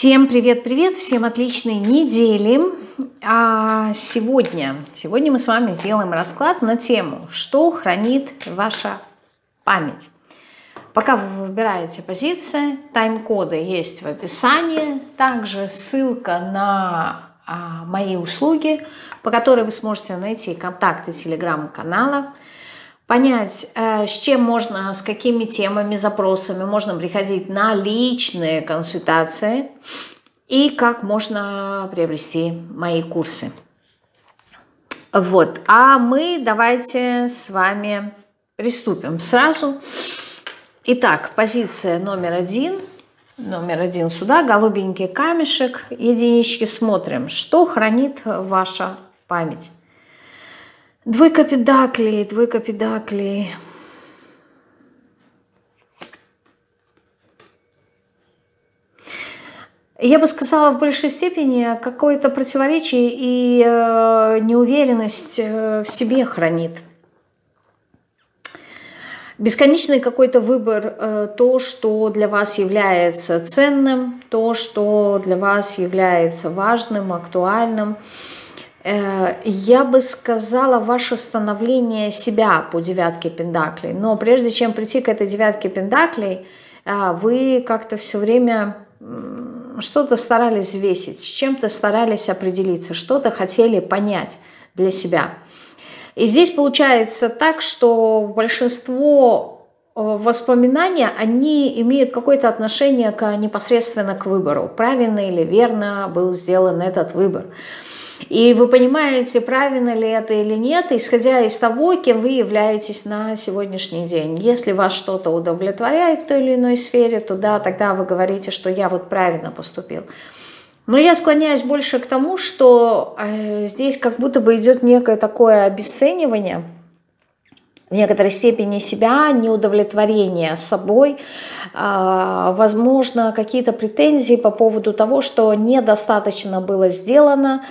Всем привет-привет, всем отличной недели. Сегодня мы с вами сделаем расклад на тему, что хранит ваша память. Пока вы выбираете позиции, тайм-коды есть в описании, также ссылка на мои услуги, по которой вы сможете найти контакты телеграм-канала, понять, с чем можно, с какими темами, запросами можно приходить на личные консультации и как можно приобрести мои курсы. Вот, а мы давайте с вами приступим сразу. Итак, позиция номер один сюда, голубенький камешек, единички, смотрим, что хранит ваша память. Двойка педаклей. Я бы сказала, в большей степени какое-то противоречие и неуверенность в себе хранит. Бесконечный какой-то выбор, то, что для вас является ценным, то, что для вас является важным, актуальным. Я бы сказала, ваше становление себя по девятке пентаклей. Но прежде чем прийти к этой девятке пентаклей, вы как-то все время что-то старались взвесить, с чем-то старались определиться, что-то хотели понять для себя. И здесь получается так, что большинство воспоминаний, они имеют какое-то отношение непосредственно к выбору. Правильно или верно был сделан этот выбор. И вы понимаете, правильно ли это или нет, исходя из того, кем вы являетесь на сегодняшний день. Если вас что-то удовлетворяет в той или иной сфере, то да, тогда вы говорите, что я вот правильно поступил. Но я склоняюсь больше к тому, что здесь как будто бы идет некое такое обесценивание в некоторой степени себя, неудовлетворение собой, возможно, какие-то претензии по поводу того, что недостаточно было сделано,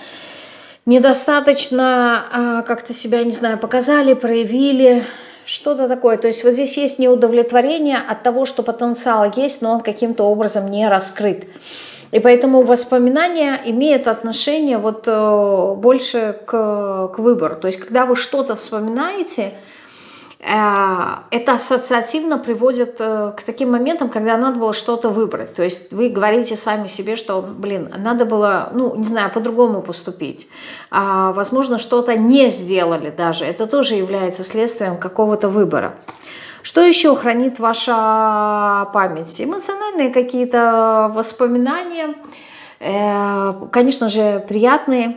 недостаточно как-то себя, не знаю, показали, проявили, что-то такое. То есть вот здесь есть неудовлетворение от того, что потенциал есть, но он каким-то образом не раскрыт. И поэтому воспоминания имеют отношение вот больше к выбору. То есть когда вы что-то вспоминаете, это ассоциативно приводит к таким моментам, когда надо было что-то выбрать. То есть вы говорите сами себе, что, надо было, не знаю, по-другому поступить. Возможно, что-то не сделали даже. Это тоже является следствием какого-то выбора. Что еще хранит ваша память? Эмоциональные какие-то воспоминания, конечно же, приятные.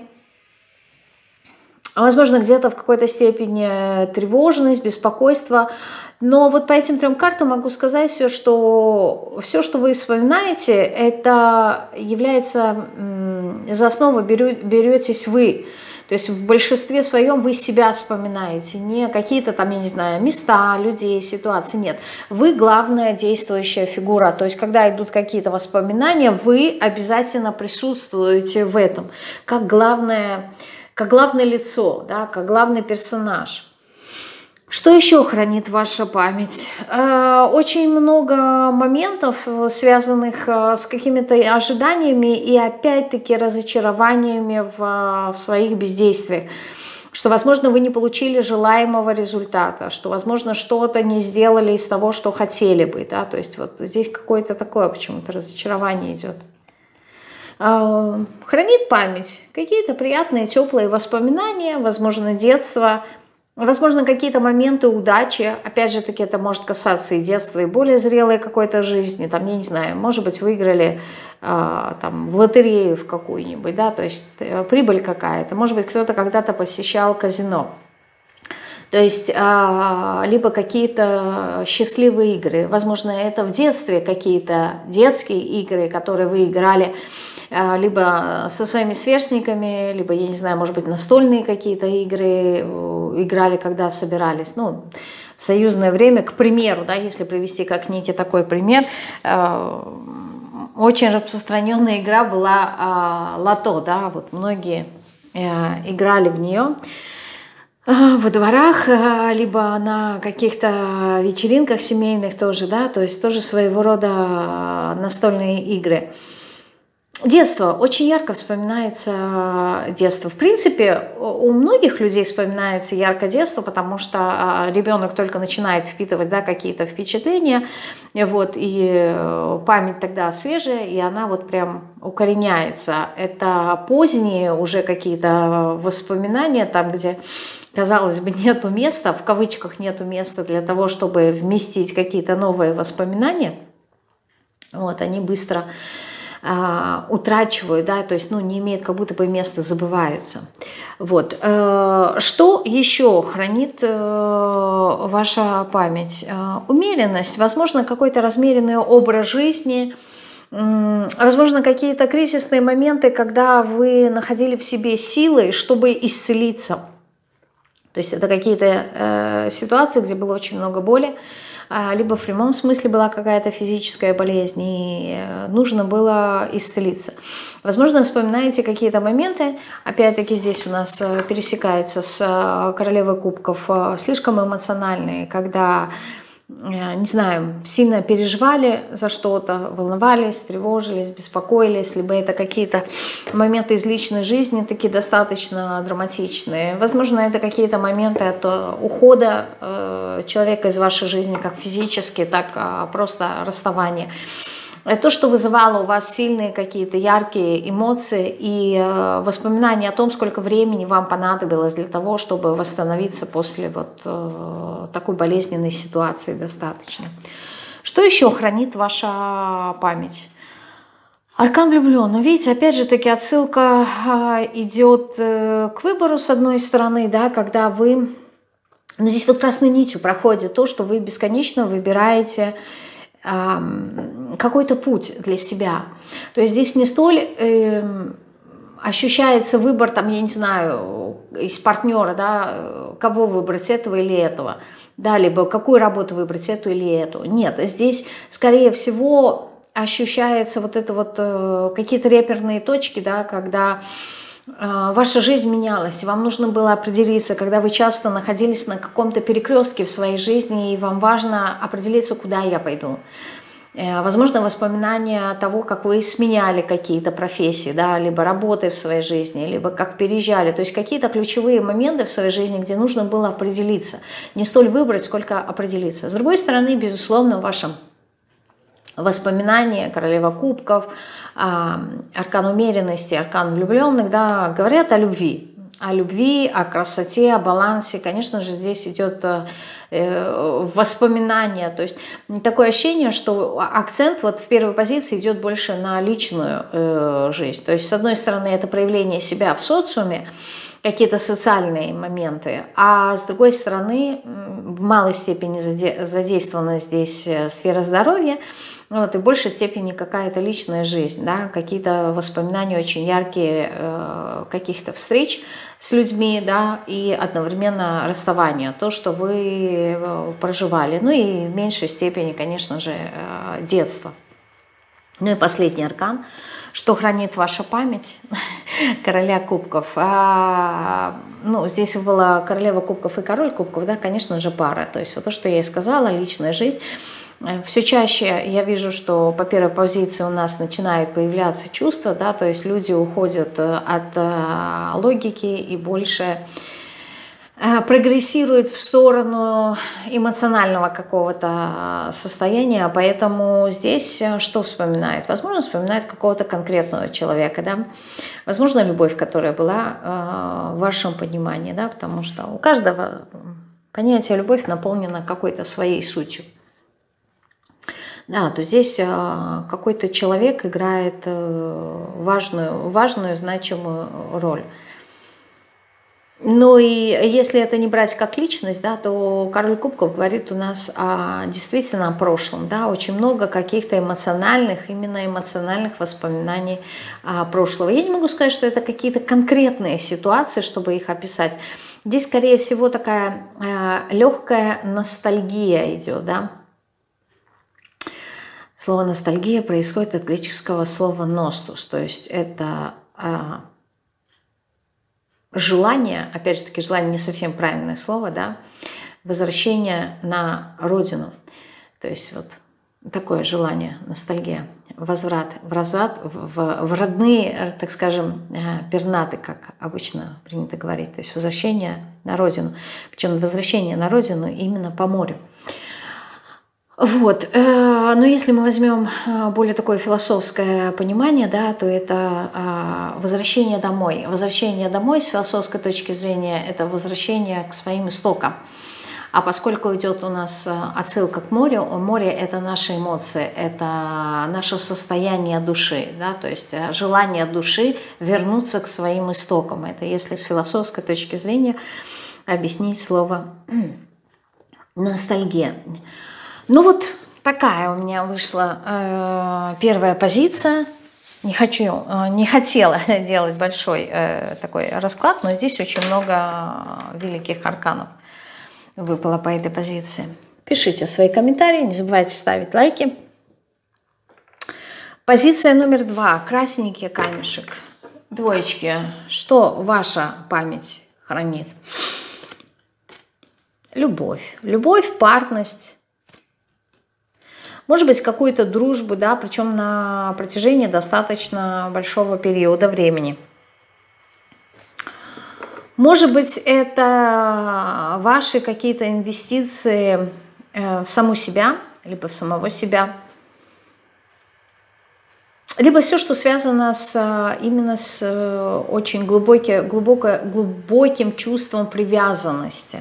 Возможно, где-то в какой-то степени тревожность, беспокойство. Но вот по этим трем картам могу сказать все, что вы вспоминаете, это является за основу беретесь вы. То есть в большинстве своем вы себя вспоминаете, не какие-то там, я не знаю, места, людей, ситуации, нет. Вы главная действующая фигура, то есть когда идут какие-то воспоминания, вы обязательно присутствуете в этом, как главное лицо, да, как главный персонаж. Что еще хранит ваша память? Очень много моментов, связанных с какими-то ожиданиями и опять-таки разочарованиями в своих бездействиях. Что, возможно, вы не получили желаемого результата, что, возможно, что-то не сделали из того, что хотели бы. Да? То есть вот здесь какое-то такое почему-то разочарование идет. Хранит память какие-то приятные, теплые воспоминания, возможно, детство, возможно, какие-то моменты удачи. Опять же таки, это может касаться и детства, и более зрелой какой-то жизни. Там, я не знаю, может быть, выиграли там, в лотерею в какую-нибудь, да, то есть прибыль какая-то. Может быть, кто-то когда-то посещал казино. То есть либо какие-то счастливые игры. Возможно, это в детстве какие-то детские игры, которые вы играли либо со своими сверстниками, либо, я не знаю, может быть, настольные какие-то игры играли, когда собирались. В союзное время, к примеру, да, если привести как некий такой пример, очень распространенная игра была лото, да, вот многие играли в нее во дворах, либо на каких-то вечеринках семейных тоже, да, то есть тоже своего рода настольные игры. Детство. Очень ярко вспоминается детство. В принципе, у многих людей вспоминается ярко детство, потому что ребенок только начинает впитывать, да, какие-то впечатления, вот, и память тогда свежая, и она вот прям укореняется. Это поздние уже какие-то воспоминания, там, где, казалось бы, нету места, в кавычках нету места для того, чтобы вместить какие-то новые воспоминания. Вот, они быстро утрачивают, да, то есть, ну, не имеют как будто бы места, забываются. Вот. Что еще хранит ваша память? Умеренность, возможно, какой-то размеренный образ жизни, возможно, какие-то кризисные моменты, когда вы находили в себе силы, чтобы исцелиться. То есть это какие-то ситуации, где было очень много боли, либо в прямом смысле была какая-то физическая болезнь, и нужно было исцелиться. Возможно, вспоминаете какие-то моменты, опять-таки здесь у нас пересекается с королевой кубков, слишком эмоциональные, когда, не знаю, сильно переживали за что-то, волновались, тревожились, беспокоились, либо это какие-то моменты из личной жизни, такие достаточно драматичные. Возможно, это какие-то моменты от ухода человека из вашей жизни, как физически, так просто расставание. То, что вызывало у вас сильные какие-то яркие эмоции и воспоминания о том, сколько времени вам понадобилось для того, чтобы восстановиться после вот такой болезненной ситуации достаточно. Что еще хранит ваша память? Аркан влюбленный. Видите, опять же таки отсылка идет к выбору с одной стороны, да, когда вы... Но здесь вот красной нитью проходит то, что вы бесконечно выбираете какой-то путь для себя. То есть здесь не столь ощущается выбор, там, я не знаю, из партнера, да, кого выбрать, этого или этого, да, либо какую работу выбрать, эту или эту. Нет, здесь, скорее всего, ощущается вот это вот какие-то реперные точки, да, когда ваша жизнь менялась, и вам нужно было определиться, когда вы часто находились на каком-то перекрестке в своей жизни, и вам важно определиться, куда я пойду. Возможно, воспоминания того, как вы сменяли какие-то профессии, да, либо работы в своей жизни, либо как переезжали. То есть какие-то ключевые моменты в своей жизни, где нужно было определиться. Не столь выбрать, сколько определиться. С другой стороны, безусловно, в вашем воспоминания, королева кубков, аркан умеренности, аркан влюбленных, да, говорят о любви, о красоте, о балансе. Конечно же, здесь идет воспоминание, то есть такое ощущение, что акцент вот в первой позиции идет больше на личную жизнь. То есть, с одной стороны, это проявление себя в социуме, какие-то социальные моменты, а с другой стороны, в малой степени задействована здесь сфера здоровья, вот, и в большей степени какая-то личная жизнь, да, какие-то воспоминания очень яркие каких-то встреч с людьми, да, и одновременно расставание, то, что вы проживали. Ну и в меньшей степени, конечно же, детство. Ну и последний аркан. Что хранит ваша память? Короля кубков. Ну, здесь была королева кубков и король кубков, да, конечно же, пара. То есть вот то, что я и сказала, личная жизнь. Все чаще я вижу, что по первой позиции у нас начинает появляться чувство, да, то есть люди уходят от логики и больше прогрессируют в сторону эмоционального какого-то состояния, поэтому здесь что вспоминает? Возможно, вспоминает какого-то конкретного человека, да, возможно, любовь, которая была в вашем понимании, да, потому что у каждого понятие любовь наполнено какой-то своей сутью. Да, то здесь какой-то человек играет важную, значимую роль. Ну и если это не брать как личность, да, то король кубков говорит у нас действительно о прошлом. Да, очень много каких-то эмоциональных, именно эмоциональных воспоминаний прошлого. Я не могу сказать, что это какие-то конкретные ситуации, чтобы их описать. Здесь, скорее всего, такая легкая ностальгия идет, да. Слово ностальгия происходит от греческого слова «ностус», то есть это желание, опять же таки, желание не совсем правильное слово, да, возвращение на родину. То есть вот такое желание, ностальгия, возврат в родные, так скажем, пернаты, как обычно принято говорить, то есть возвращение на родину. Причем возвращение на родину именно по морю. Вот. Но если мы возьмем более такое философское понимание, да, то это возвращение домой. Возвращение домой с философской точки зрения – это возвращение к своим истокам. А поскольку идет у нас отсылка к морю, море – это наши эмоции, это наше состояние души, да, то есть желание души вернуться к своим истокам. Это если с философской точки зрения объяснить слово ностальгия. Ну вот такая у меня вышла первая позиция. Не хотела делать большой такой расклад, но здесь очень много великих арканов выпало по этой позиции. Пишите свои комментарии, не забывайте ставить лайки. Позиция номер 2. Красненький камешек. Двоечки. Что ваша память хранит? Любовь. Любовь, парность. Может быть, какую-то дружбу, да, причем на протяжении достаточно большого периода времени. Может быть, это ваши какие-то инвестиции в саму себя, либо в самого себя, либо все, что связано именно с очень глубоким чувством привязанности.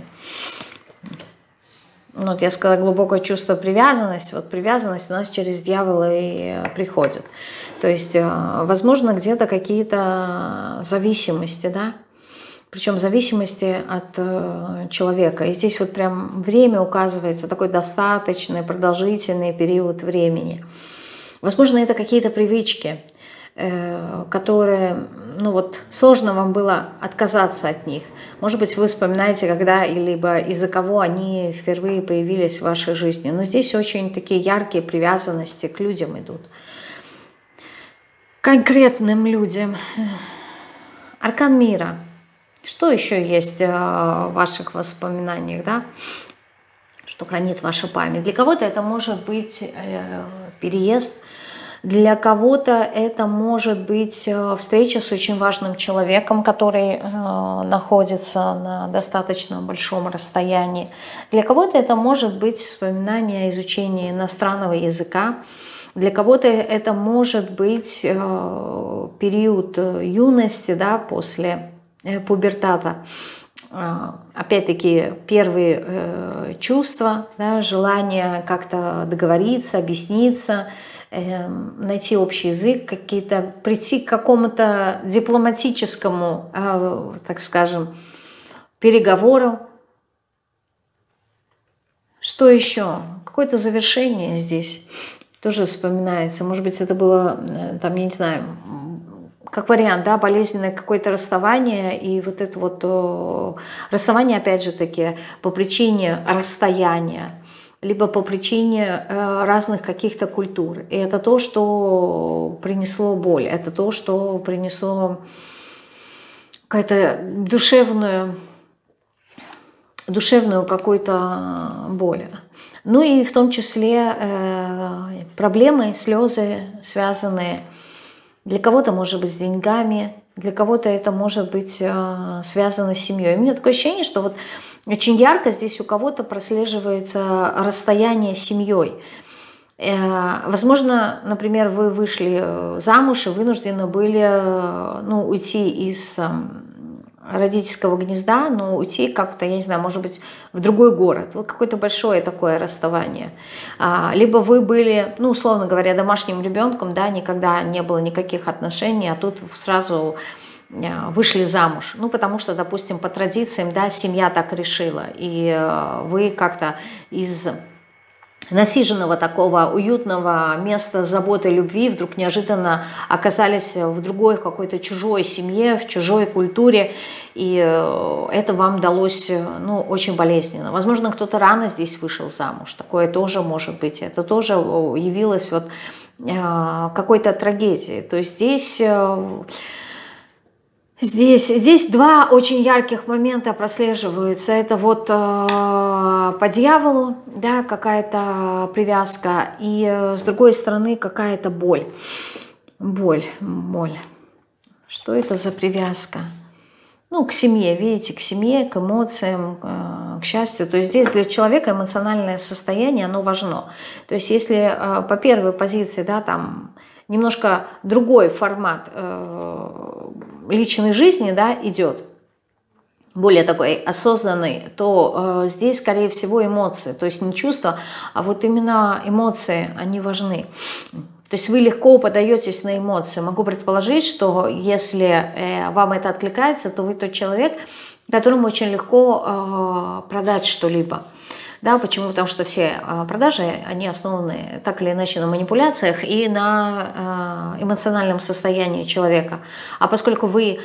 Вот я сказала глубокое чувство привязанности. Вот привязанность у нас через дьявола и приходит. То есть, возможно, где-то какие-то зависимости, да? Причем зависимости от человека. И здесь вот прям время указывается, такой достаточный, продолжительный период времени. Возможно, это какие-то привычки, которые, ну вот, сложно вам было отказаться от них. Может быть, вы вспоминаете, когда, либо из-за кого они впервые появились в вашей жизни. Но здесь очень такие яркие привязанности к людям идут. Конкретным людям. Аркан мира. Что еще есть в ваших воспоминаниях, да? Что хранит ваша память? Для кого-то это может быть переезд, для кого-то это может быть встреча с очень важным человеком, который находится на достаточно большом расстоянии. Для кого-то это может быть вспоминание о изучении иностранного языка. Для кого-то это может быть период юности, да, после пубертата. Опять-таки первые чувства, да, желание как-то договориться, объясниться, найти общий язык, прийти к какому-то дипломатическому, так скажем, переговору. Что еще? Какое-то завершение здесь тоже вспоминается. Может быть, это было, там, я не знаю, как вариант, да, болезненное какое-то расставание, и вот это вот расставание, опять же таки, по причине расстояния, либо по причине разных каких-то культур. И это то, что принесло боль, это то, что принесло какую-то душевную какую-то боль. Ну и в том числе проблемы, слезы, связанные для кого-то, может быть, с деньгами, для кого-то это может быть связано с семьей. У меня такое ощущение, что вот очень ярко здесь у кого-то прослеживается расстояние с семьей. Возможно, например, вы вышли замуж и вынуждены были, ну, уйти из родительского гнезда, но уйти как-то, я не знаю, может быть, в другой город. Вот какое-то большое такое расставание. Либо вы были, ну, условно говоря, домашним ребенком, да, никогда не было никаких отношений, а тут сразу вышли замуж. Ну, потому что, допустим, по традициям, да, семья так решила, и вы как-то из насиженного такого уютного места заботы, любви вдруг неожиданно оказались в другой, в какой-то чужой семье, в чужой культуре, и это вам далось, ну, очень болезненно. Возможно, кто-то рано здесь вышел замуж, такое тоже может быть, это тоже явилось вот какой-то трагедией. То есть здесь Здесь два очень ярких момента прослеживаются. Это вот по дьяволу, да, какая-то привязка, и с другой стороны какая-то боль. Боль. Что это за привязка? Ну, к семье, видите, к семье, к эмоциям, к счастью. То есть здесь для человека эмоциональное состояние, оно важно. То есть если по первой позиции, да, там немножко другой формат личной жизни, да, идет, более такой осознанный, то здесь, скорее всего, эмоции. То есть не чувства, а вот именно эмоции, они важны. То есть вы легко подаетесь на эмоции. Могу предположить, что если вам это откликается, то вы тот человек, которому очень легко продать что-либо. Да, почему? Потому что все продажи, они основаны так или иначе на манипуляциях и на эмоциональном состоянии человека. А поскольку вы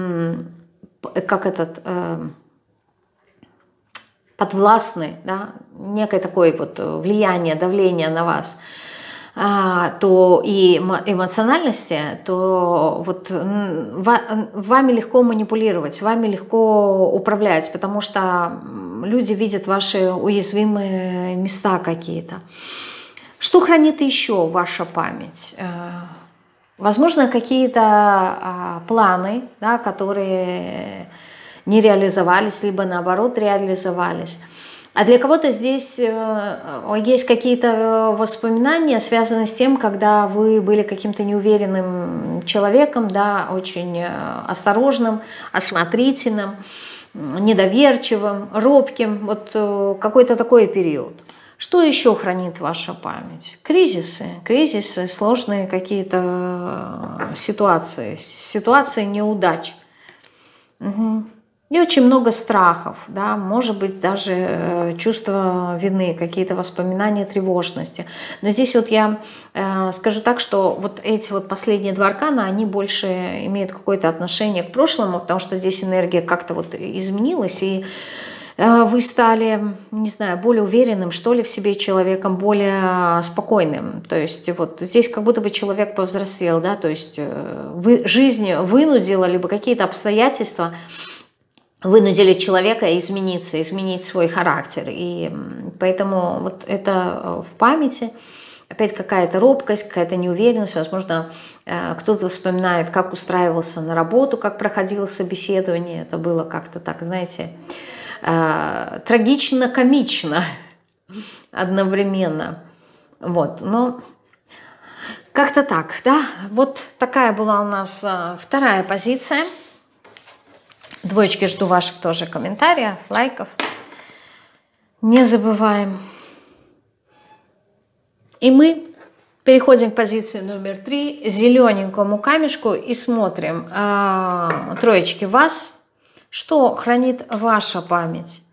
подвластны, да, некое такое вот влияние, давление на вас, то и эмоциональности, то вот вами легко манипулировать, вами легко управлять, потому что люди видят ваши уязвимые места какие-то. Что хранит еще ваша память? Возможно, какие-то планы, да, которые не реализовались, либо наоборот реализовались. А для кого-то здесь есть какие-то воспоминания, связанные с тем, когда вы были каким-то неуверенным человеком, да, очень осторожным, осмотрительным, недоверчивым, робким. Вот какой-то такой период. Что еще хранит ваша память? Кризисы, сложные какие-то ситуации неудач. Угу. И очень много страхов, да, может быть даже чувство вины, какие-то воспоминания тревожности. Но здесь вот я скажу так, что вот эти вот последние два аркана, они больше имеют какое-то отношение к прошлому, потому что здесь энергия как-то вот изменилась, и вы стали, не знаю, более уверенным, что ли, в себе человеком, более спокойным. То есть вот здесь как будто бы человек повзрослел, да, то есть жизнь вынудила, либо какие-то обстоятельства вынудили человека измениться, изменить свой характер. И поэтому вот это в памяти. Опять какая-то робкость, какая-то неуверенность. Возможно, кто-то вспоминает, как устраивался на работу, как проходило собеседование. Это было как-то так, знаете, трагично-комично одновременно. Вот, но как-то так, да. Вот такая была у нас вторая позиция. Двоечки, жду ваших тоже комментариев, лайков. Не забываем. И мы переходим к позиции номер 3, зелененькому камешку, и смотрим, троечки, вас, что хранит ваша память.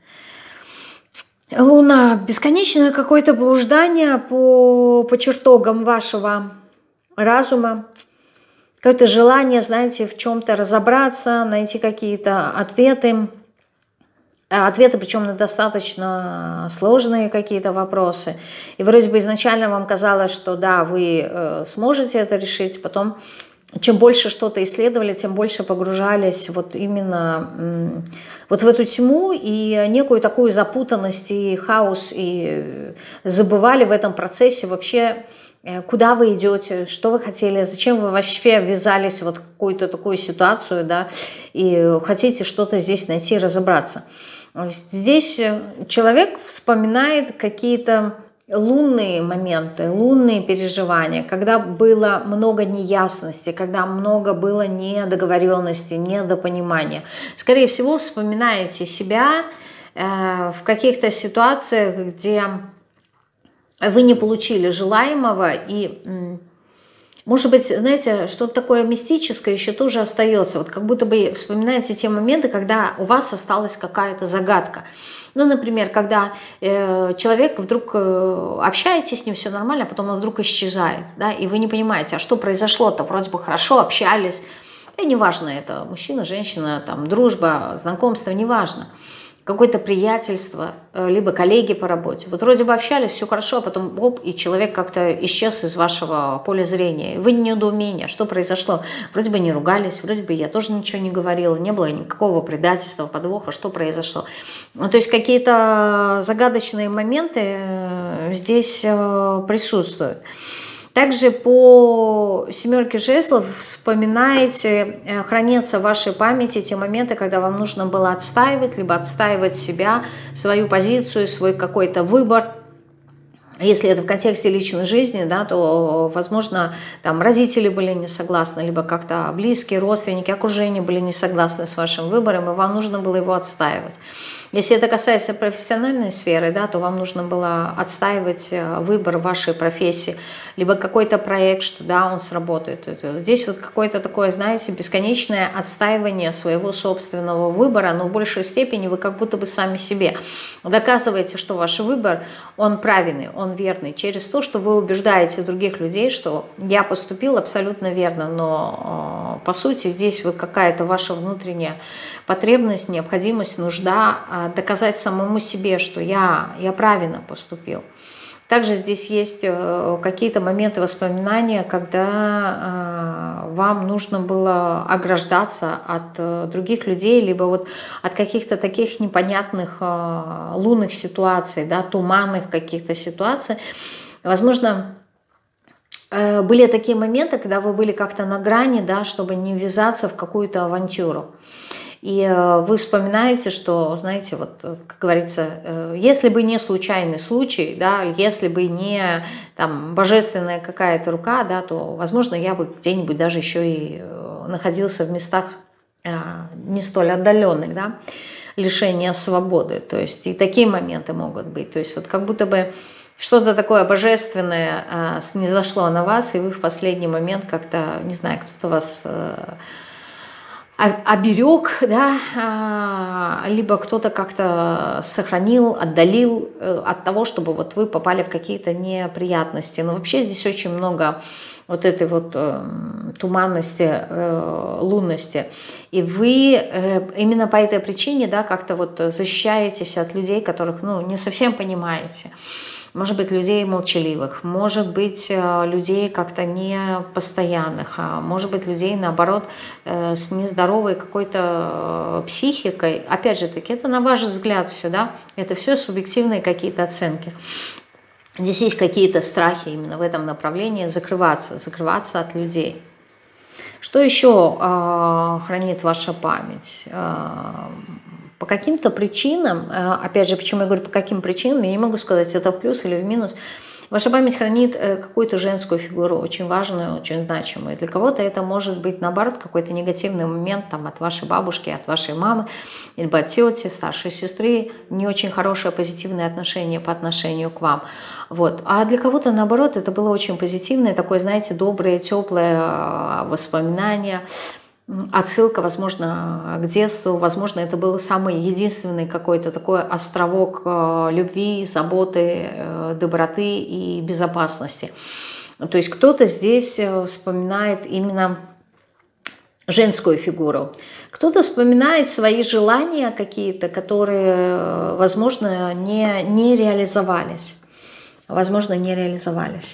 Луна, бесконечное какое-то блуждание по чертогам вашего разума. Какое-то желание, знаете, в чем-то разобраться, найти какие-то ответы. Ответы, причем на достаточно сложные какие-то вопросы. И вроде бы изначально вам казалось, что да, вы сможете это решить. Потом, чем больше что-то исследовали, тем больше погружались вот именно вот в эту тьму и некую такую запутанность и хаос. И забывали в этом процессе вообще, куда вы идете, что вы хотели, зачем вы вообще ввязались в вот какую-то такую ситуацию, да, и хотите что-то здесь найти, разобраться. Здесь человек вспоминает какие-то лунные моменты, лунные переживания, когда было много неясности, когда много было недоговоренности, недопонимания. Скорее всего, вспоминаете себя в каких-то ситуациях, где вы не получили желаемого, и, может быть, знаете, что-то такое мистическое еще тоже остается. Вот как будто бы вспоминаете те моменты, когда у вас осталась какая-то загадка. Ну, например, когда человек вдруг общаетесь с ним, все нормально, а потом он вдруг исчезает, да, и вы не понимаете, а что произошло-то, вроде бы хорошо общались, и неважно, это мужчина, женщина, там, дружба, знакомство, неважно. какое-то приятельство, либо коллеги по работе. Вот вроде бы общались, все хорошо, а потом оп, и человек как-то исчез из вашего поля зрения. Вы не недоумение, что произошло. Вроде бы не ругались, вроде бы я тоже ничего не говорила, не было никакого предательства, подвоха, что произошло. Ну, то есть какие-то загадочные моменты здесь присутствуют. Также по семерке жезлов вспоминаете, хранятся в вашей памяти те моменты, когда вам нужно было отстаивать, либо отстаивать себя, свою позицию, свой какой-то выбор. Если это в контексте личной жизни, да, то, возможно, там родители были не согласны, либо как-то близкие, родственники, окружение были не согласны с вашим выбором, и вам нужно было его отстаивать. Если это касается профессиональной сферы, да, то вам нужно было отстаивать выбор вашей профессии, либо какой-то проект, что да, он сработает. Здесь вот какое-то такое, знаете, бесконечное отстаивание своего собственного выбора, но в большей степени вы как будто бы сами себе доказываете, что ваш выбор, он правильный, он верный, через то, что вы убеждаете других людей, что я поступил абсолютно верно, но по сути здесь вот какая-то ваша внутренняя потребность, необходимость, нужда доказать самому себе, что я правильно поступил. Также здесь есть какие-то моменты воспоминания, когда вам нужно было ограждаться от других людей, либо вот от каких-то таких непонятных лунных ситуаций, да, туманных каких-то ситуаций. Возможно, были такие моменты, когда вы были как-то на грани, да, чтобы не ввязаться в какую-то авантюру. И вы вспоминаете, что, знаете, вот, как говорится, если бы не случайный случай, да, если бы не там, божественная какая-то рука, да, то, возможно, я бы где-нибудь даже еще и находился в местах не столь отдаленных, да, лишения свободы. То есть и такие моменты могут быть. То есть вот как будто бы что-то такое божественное снизошло на вас, и вы в последний момент как-то, не знаю, кто-то вас оберег, да, либо кто-то как-то сохранил, отдалил от того, чтобы вот вы попали в какие-то неприятности. Но вообще здесь очень много вот этой вот туманности, лунности. И вы именно по этой причине, да, как-то вот защищаетесь от людей, которых, ну, не совсем понимаете. Может быть, людей молчаливых, может быть, людей как-то непостоянных, может быть, людей, наоборот, с нездоровой какой-то психикой. Опять же таки, это на ваш взгляд все, да, это все субъективные какие-то оценки. Здесь есть какие-то страхи именно в этом направлении, закрываться от людей. Что еще хранит ваша память? По каким-то причинам, опять же, почему я говорю по каким причинам, я не могу сказать, это в плюс или в минус. Ваша память хранит какую-то женскую фигуру, очень важную, очень значимую. Для кого-то это может быть, наоборот, какой-то негативный момент там, от вашей бабушки, от вашей мамы, либо от тети, старшей сестры, не очень хорошее позитивное отношение по отношению к вам. Вот. А для кого-то, наоборот, это было очень позитивное, такое, знаете, доброе, теплое воспоминание, отсылка, возможно, к детству, возможно, это был самый единственный какой-то такой островок любви, заботы, доброты и безопасности. То есть кто-то здесь вспоминает именно женскую фигуру, кто-то вспоминает свои желания какие-то, которые, возможно, не реализовались. Возможно, не реализовались.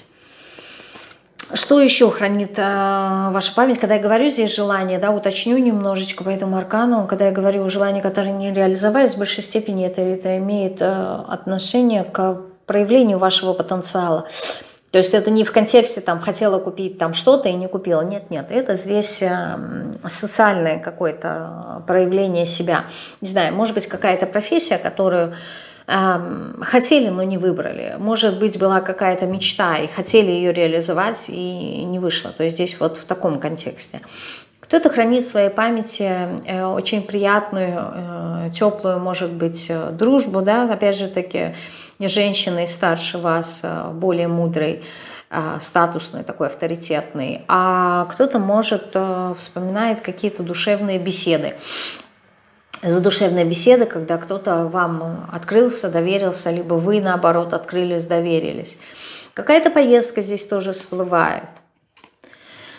Что еще хранит ваша память? Когда я говорю здесь желание, да, уточню немножечко по этому аркану, когда я говорю желания, которые не реализовались, в большей степени это имеет отношение к проявлению вашего потенциала. То есть это не в контексте там хотела купить там что-то и не купила. Нет, нет, это здесь социальное какое-то проявление себя. Не знаю, может быть какая-то профессия, которую хотели, но не выбрали. Может быть, была какая-то мечта, и хотели ее реализовать, и не вышло. То есть здесь вот в таком контексте. Кто-то хранит в своей памяти очень приятную, теплую, может быть, дружбу, да, опять же таки, женщиной старше вас, более мудрой, статусный, такой авторитетный. А кто-то, может, вспоминает какие-то душевные беседы. Задушевная беседа, когда кто-то вам открылся, доверился, либо вы, наоборот, открылись, доверились. Какая-то поездка здесь тоже всплывает.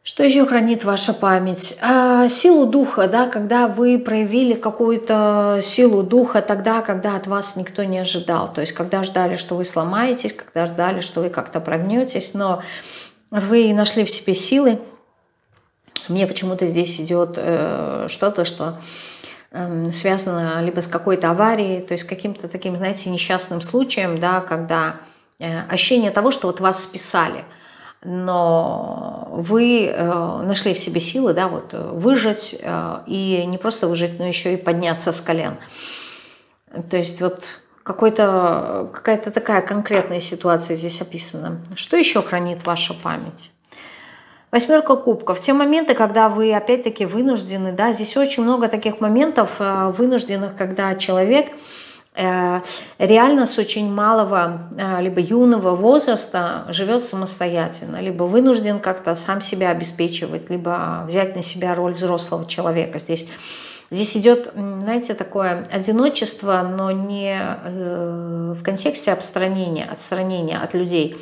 Что еще хранит ваша память? Силу духа, да, когда вы проявили какую-то силу духа тогда, когда от вас никто не ожидал. То есть, когда ждали, что вы сломаетесь, когда ждали, что вы как-то прогнетесь, но вы нашли в себе силы. Мне почему-то здесь идет что-то, что связано либо с какой-то аварией, то есть каким-то таким, знаете, несчастным случаем, да, когда ощущение того, что вот вас списали, но вы нашли в себе силы, да, вот выжить, и не просто выжить, но еще и подняться с колен. То есть вот какая-то такая конкретная ситуация здесь описана. Что еще хранит ваша память? Восьмерка кубков. Те моменты, когда вы опять-таки вынуждены, да, здесь очень много таких моментов вынужденных, когда человек реально с очень малого, либо юного возраста живет самостоятельно, либо вынужден как-то сам себя обеспечивать, либо взять на себя роль взрослого человека. Здесь идет, знаете, такое одиночество, но не в контексте отстранения от людей,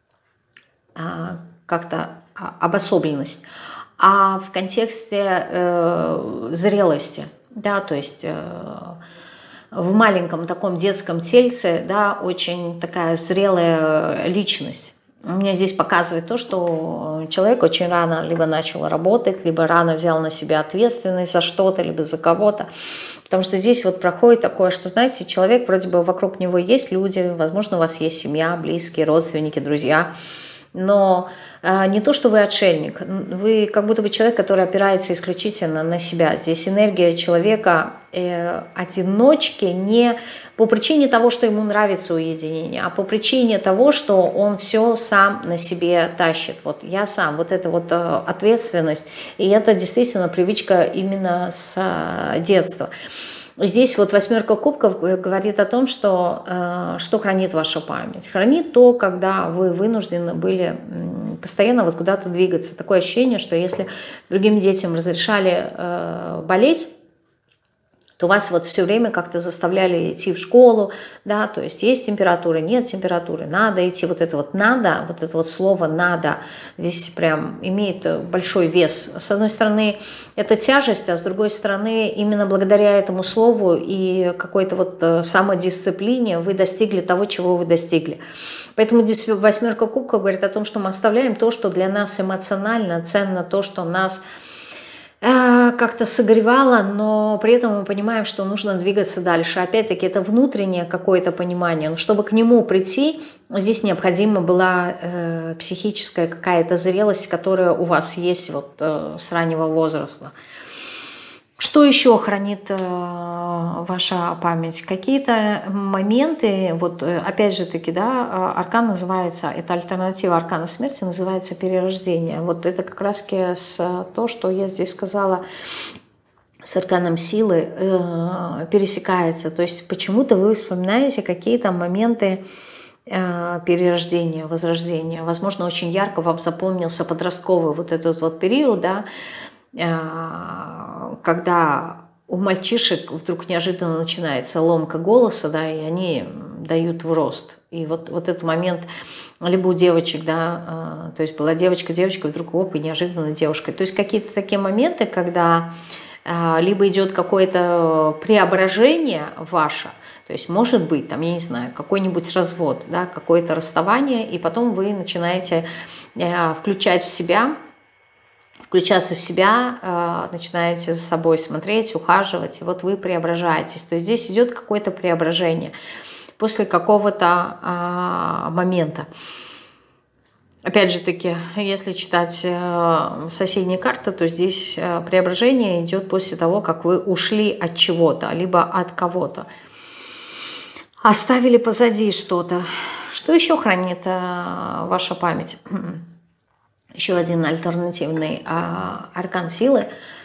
как-то обособленность, а в контексте зрелости, да, то есть в маленьком таком детском тельце, да, очень такая зрелая личность. У меня здесь показывает то, что человек очень рано либо начал работать, либо рано взял на себя ответственность за что-то, либо за кого-то. Потому что здесь вот проходит такое, что, знаете, человек, вроде бы вокруг него есть люди, возможно, у вас есть семья, близкие, родственники, друзья, но не то, что вы отшельник, вы как будто бы человек, который опирается исключительно на себя. Здесь энергия человека одиночки не по причине того, что ему нравится уединение, а по причине того, что он все сам на себе тащит. Вот я сам, вот эта вот ответственность, и это действительно привычка именно с детства. Здесь вот восьмерка кубков говорит о том, что хранит ваша память. Хранит то, когда вы вынуждены были постоянно вот куда-то двигаться. Такое ощущение, что если другим детям разрешали болеть, то вас вот все время как-то заставляли идти в школу, да, то есть есть температура, нет температуры, надо идти, вот это вот слово «надо» здесь прям имеет большой вес. С одной стороны, это тяжесть, а с другой стороны, именно благодаря этому слову и какой-то вот самодисциплине вы достигли того, чего вы достигли. Поэтому здесь восьмерка кубков говорит о том, что мы оставляем то, что для нас эмоционально ценно, то, что нас как-то согревало, но при этом мы понимаем, что нужно двигаться дальше. Опять-таки это внутреннее какое-то понимание, но чтобы к нему прийти, здесь необходима была психическая какая-то зрелость, которая у вас есть вот с раннего возраста. Что еще хранит ваша память? Какие-то моменты, вот опять же таки, да, аркан называется, это альтернатива аркана смерти, называется перерождение. Вот это как раз с то, что я здесь сказала, с арканом силы пересекается. То есть почему-то вы вспоминаете какие-то моменты перерождения, возрождения. Возможно, очень ярко вам запомнился подростковый вот этот вот период, да, когда у мальчишек вдруг неожиданно начинается ломка голоса, да, и они дают в рост. И вот этот момент, либо у девочек, да, то есть была девочка, вдруг оп, и неожиданно девушка. То есть какие-то такие моменты, когда либо идет какое-то преображение ваше, то есть может быть, там, я не знаю, какой-нибудь развод, да, какое-то расставание, и потом вы начинаете включаться в себя, начинаете за собой смотреть, ухаживать, и вот вы преображаетесь. То есть здесь идет какое-то преображение после какого-то момента. Опять же таки, если читать соседние карты, то здесь преображение идет после того, как вы ушли от чего-то, либо от кого-то. Оставили позади что-то. Что еще хранит ваша память? Еще один альтернативный аркан силы.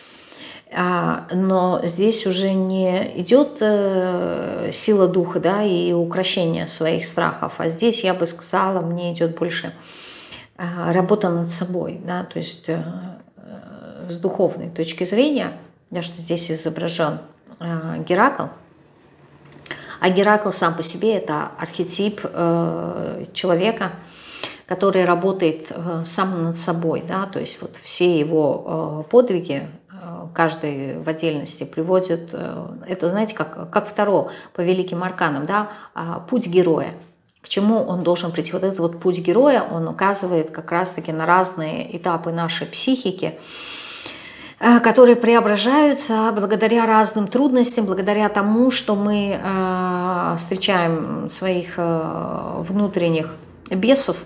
Но здесь уже не идет сила духа, да, и укрощение своих страхов. А здесь, я бы сказала, мне идет больше работа над собой. Да, то есть с духовной точки зрения, да, что здесь изображен Геракл. А Геракл сам по себе – это архетип человека, который работает сам над собой, да, то есть вот все его подвиги, каждый в отдельности приводит, это, знаете, как Таро по великим арканам, да, путь героя. К чему он должен прийти? Вот этот вот путь героя, он указывает как раз-таки на разные этапы нашей психики, которые преображаются благодаря разным трудностям, благодаря тому, что мы встречаем своих внутренних бесов,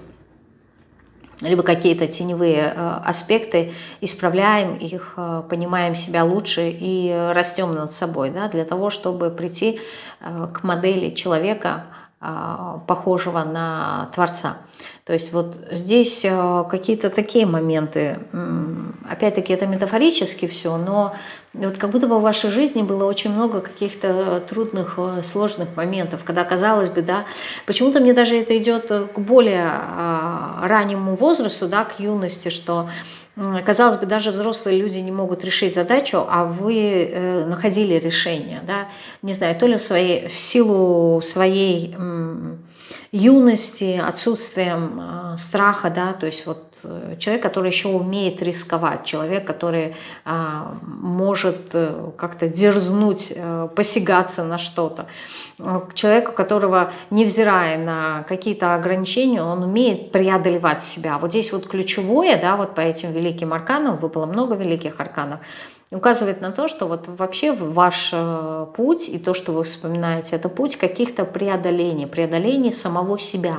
либо какие-то теневые аспекты, исправляем их, понимаем себя лучше и растем над собой, да, для того, чтобы прийти к модели человека, похожего на Творца. То есть вот здесь какие-то такие моменты, опять-таки это метафорически все, но вот как будто бы в вашей жизни было очень много каких-то трудных, сложных моментов, когда, казалось бы, да, почему-то мне даже это идет к более раннему возрасту, да, к юности, что, казалось бы, даже взрослые люди не могут решить задачу, а вы находили решение, да, не знаю, то ли в силу своей юности, отсутствием страха, да, то есть вот человек, который еще умеет рисковать, человек, который может как-то дерзнуть, посягаться на что-то, человек, у которого, невзирая на какие-то ограничения, он умеет преодолевать себя. Вот здесь вот ключевое, да, вот по этим великим арканам, выпало много великих арканов, указывает на то, что вот вообще ваш путь и то, что вы вспоминаете, это путь каких-то преодолений самого себя,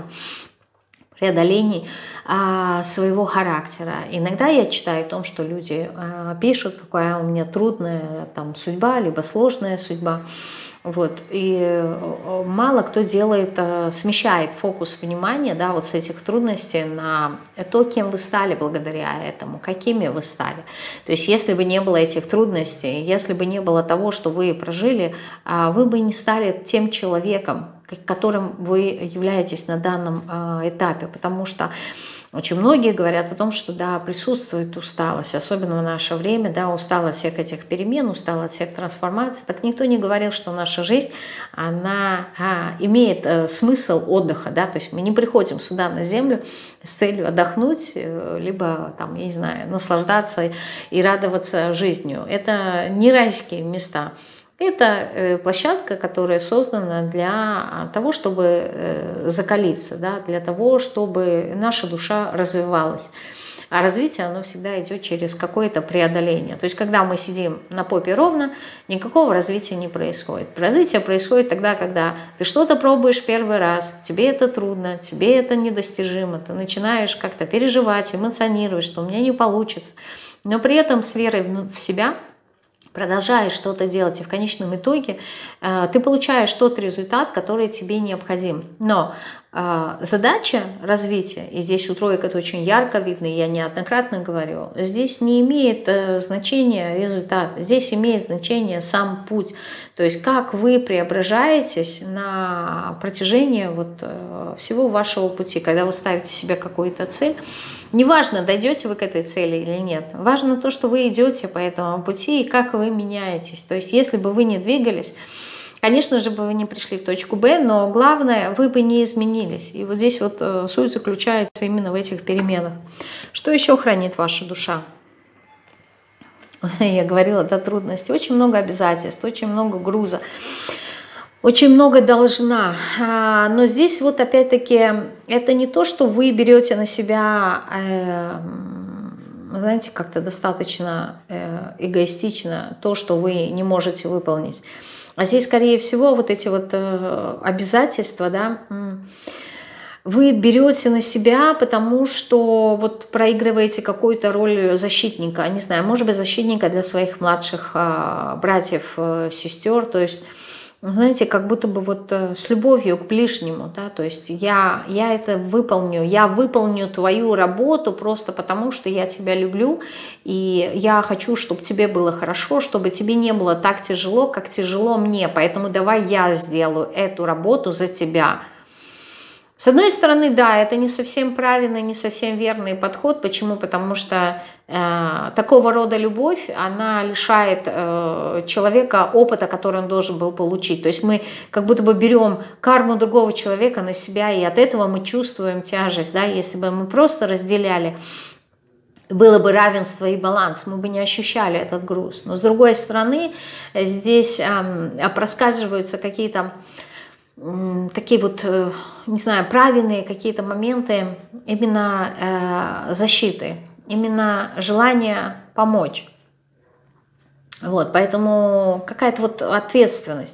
преодолений своего характера. Иногда я читаю о том, что люди пишут, какая у меня трудная там судьба, либо сложная судьба. Вот. И мало кто делает, смещает фокус внимания, да, вот с этих трудностей на то, кем вы стали благодаря этому, какими вы стали. То есть если бы не было этих трудностей, если бы не было того, что вы прожили, вы бы не стали тем человеком, которым вы являетесь на данном этапе, потому что очень многие говорят о том, что да, присутствует усталость, особенно в наше время, да, устала от всех этих перемен, устала от всех трансформаций. Так никто не говорил, что наша жизнь, она имеет смысл отдыха, да, то есть мы не приходим сюда на землю с целью отдохнуть, либо там, я не знаю, наслаждаться и радоваться жизнью. Это не райские места. Это площадка, которая создана для того, чтобы закалиться, да, для того, чтобы наша душа развивалась. А развитие, оно всегда идет через какое-то преодоление. То есть, когда мы сидим на попе ровно, никакого развития не происходит. Развитие происходит тогда, когда ты что-то пробуешь первый раз, тебе это трудно, тебе это недостижимо, ты начинаешь как-то переживать, эмоционировать, что у меня не получится. Но при этом с верой в себя продолжаешь что-то делать, и в конечном итоге ты получаешь тот результат, который тебе необходим. Но задача развития, и здесь у троек это очень ярко видно, я неоднократно говорю, здесь не имеет значения результат, здесь имеет значение сам путь. То есть как вы преображаетесь на протяжении вот всего вашего пути, когда вы ставите себе какую-то цель. Неважно, дойдете вы к этой цели или нет. Важно то, что вы идете по этому пути и как вы меняетесь. То есть если бы вы не двигались, конечно же, бы вы не пришли в точку Б, но главное, вы бы не изменились. И вот здесь вот суть заключается именно в этих переменах. Что еще хранит ваша душа? Я говорила, да, трудности. Очень много обязательств, очень много груза. Очень много должна, но здесь вот опять-таки это не то, что вы берете на себя, знаете, как-то достаточно эгоистично то, что вы не можете выполнить. А здесь, скорее всего, вот эти вот обязательства, да, вы берете на себя, потому что вот проигрываете какую-то роль защитника, не знаю, может быть, защитника для своих младших братьев, сестер, то есть, знаете, как будто бы вот с любовью к ближнему, да, то есть я это выполню, я выполню твою работу просто потому, что я тебя люблю, и я хочу, чтобы тебе было хорошо, чтобы тебе не было так тяжело, как тяжело мне, поэтому давай я сделаю эту работу за тебя. С одной стороны, да, это не совсем правильный, не совсем верный подход. Почему? Потому что такого рода любовь, она лишает человека опыта, который он должен был получить. То есть мы как будто бы берем карму другого человека на себя, и от этого мы чувствуем тяжесть. Да? Если бы мы просто разделяли, было бы равенство и баланс, мы бы не ощущали этот груз. Но с другой стороны, здесь проскальзываются какие-то такие вот, не знаю, правильные какие-то моменты именно защиты, именно желание помочь. Вот, поэтому какая-то вот ответственность,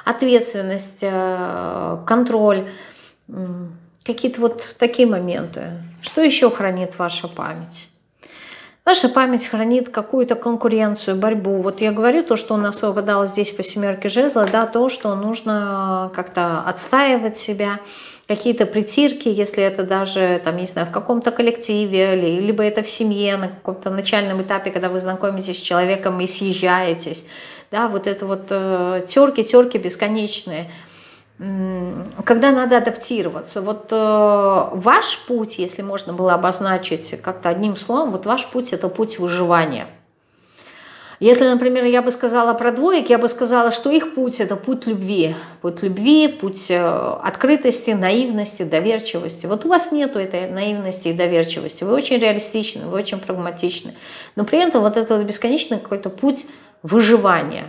контроль, какие-то вот такие моменты. Что еще хранит ваша память? Ваша память хранит какую-то конкуренцию, борьбу. Вот я говорю то, что у нас выпадало здесь по семерке жезла, да, то, что нужно как-то отстаивать себя, какие-то притирки, если это даже, там, не знаю, в каком-то коллективе, либо это в семье, на каком-то начальном этапе, когда вы знакомитесь с человеком и съезжаетесь, да, вот это вот терки бесконечные. Когда надо адаптироваться. Вот ваш путь, если можно было обозначить как-то одним словом, вот ваш путь – это путь выживания. Если, например, я бы сказала про двоек, я бы сказала, что их путь – это путь любви, путь открытости, наивности, доверчивости. Вот у вас нету этой наивности и доверчивости, вы очень реалистичны, вы очень прагматичны, но при этом вот это бесконечный какой-то путь выживания.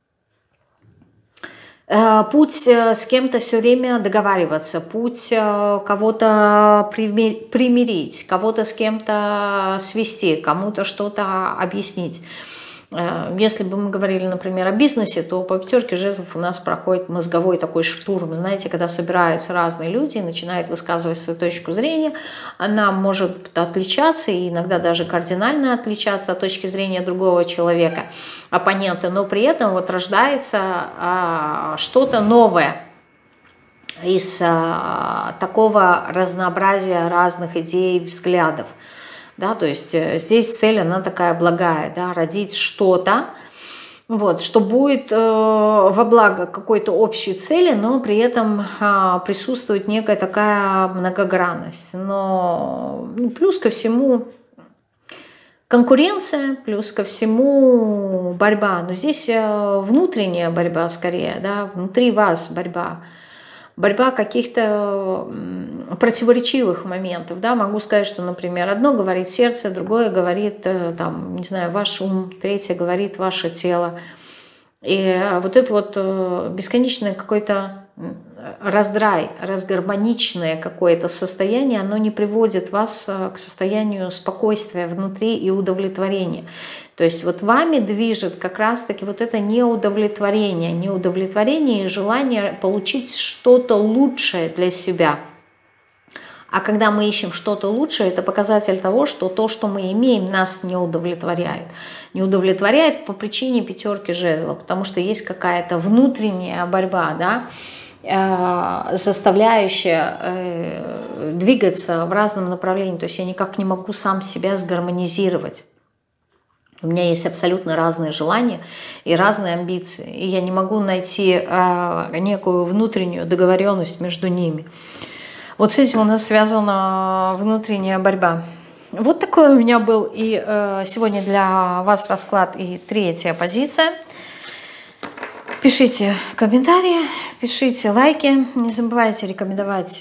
Путь с кем-то все время договариваться, путь кого-то примирить, кого-то с кем-то свести, кому-то что-то объяснить. Если бы мы говорили, например, о бизнесе, то по пятерке жезлов у нас проходит мозговой такой штурм. Знаете, когда собираются разные люди и начинают высказывать свою точку зрения, она может отличаться и иногда даже кардинально отличаться от точки зрения другого человека, оппонента, но при этом вот рождается что-то новое из такого разнообразия разных идей, взглядов. Да, то есть здесь цель, она такая благая, да, родить что-то, вот, что будет во благо какой-то общей цели, но при этом присутствует некая такая многогранность. Но плюс ко всему конкуренция, плюс ко всему борьба. Но здесь внутренняя борьба скорее, да, внутри вас борьба. Борьба каких-то противоречивых моментов, да, могу сказать, что, например, одно говорит сердце, другое говорит, там, не знаю, ваш ум, третье говорит ваше тело. И вот это вот бесконечное какое-то раздрай, разгармоничное какое-то состояние, оно не приводит вас к состоянию спокойствия внутри и удовлетворения. То есть вот вами движет как раз-таки вот это неудовлетворение и желание получить что-то лучшее для себя. А когда мы ищем что-то лучшее, это показатель того, что то, что мы имеем, нас не удовлетворяет. Не удовлетворяет по причине пятерки жезлов, потому что есть какая-то внутренняя борьба, да, заставляющая двигаться в разном направлении. То есть я никак не могу сам себя сгармонизировать. У меня есть абсолютно разные желания и разные амбиции. И я не могу найти некую внутреннюю договоренность между ними. Вот с этим у нас связана внутренняя борьба. Вот такой у меня был и сегодня для вас расклад и третья позиция. Пишите комментарии, пишите лайки. Не забывайте рекомендовать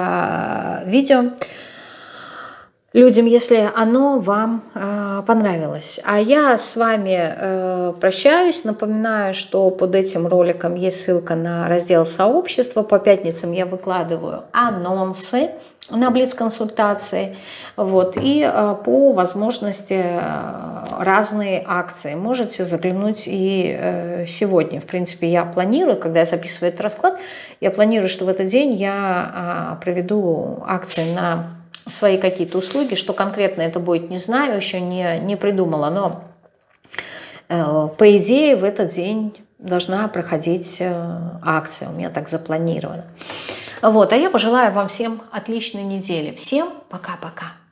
видео людям, если оно вам понравилось. А я с вами прощаюсь. Напоминаю, что под этим роликом есть ссылка на раздел сообщества. По пятницам я выкладываю анонсы на блиц-консультации. Вот, и по возможности разные акции. Можете заглянуть и сегодня. В принципе, я планирую, когда я записываю этот расклад, я планирую, что в этот день я проведу акции на свои какие-то услуги. Что конкретно это будет, не знаю, еще не придумала, но по идее в этот день должна проходить акция, у меня так запланировано. Вот, а я пожелаю вам всем отличной недели. Всем пока-пока.